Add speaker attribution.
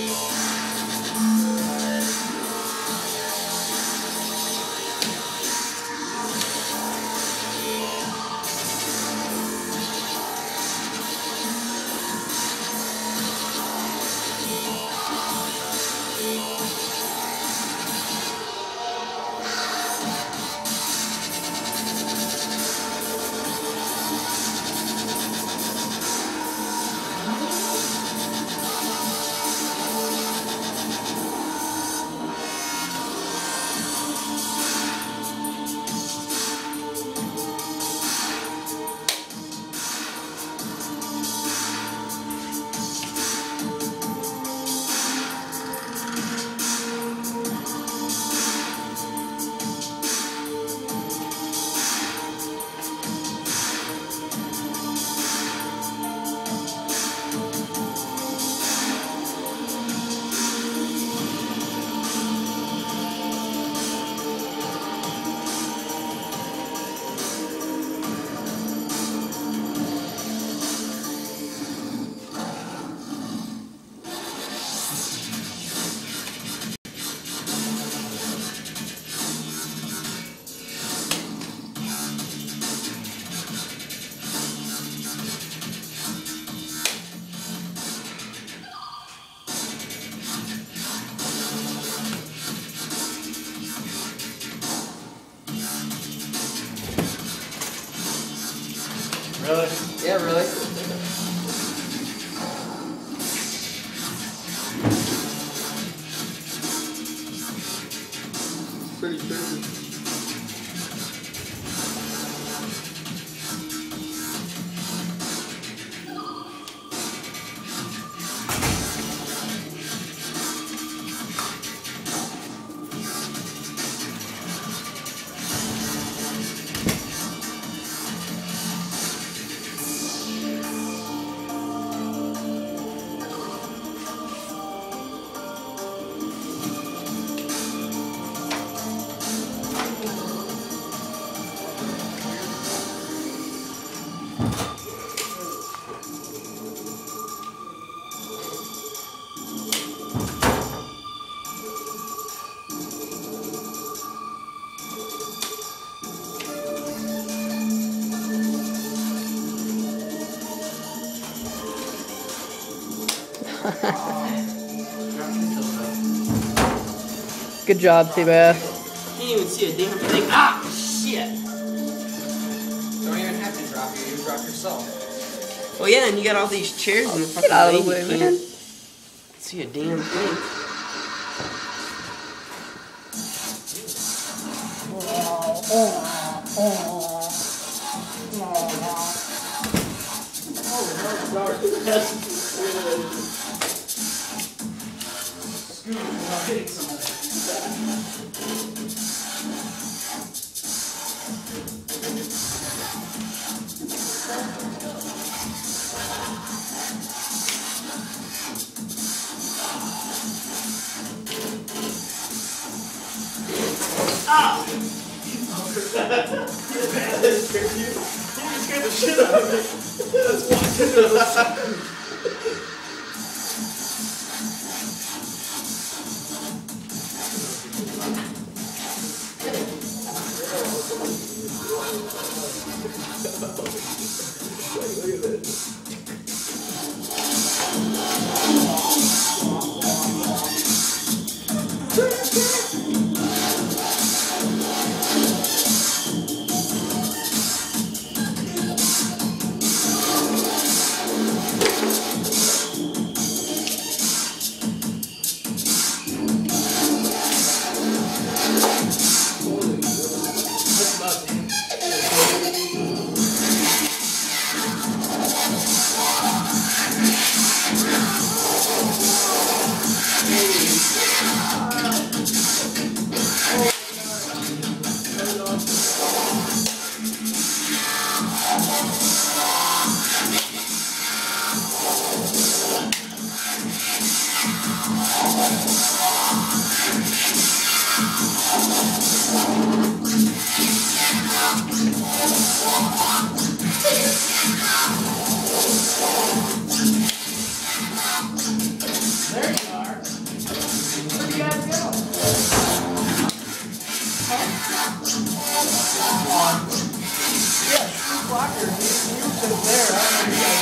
Speaker 1: Really?
Speaker 2: Yeah, really. Pretty crazy.
Speaker 3: Good job, T-Bass.
Speaker 2: Can't even see a damn thing. Ah, shit!
Speaker 1: Don't even have to drop you. You drop yourself.
Speaker 2: Well, yeah, and you got all these chairs in the fucking
Speaker 3: Get out of the
Speaker 2: way.
Speaker 3: way,
Speaker 2: You
Speaker 3: man.
Speaker 2: can't see a damn thing. Ah! You scared the shit out of me. That's Look at this.
Speaker 3: There you are. Where'd you guys go? Huh? Yeah, 2 o'clock. You were just there. I don't know if you guys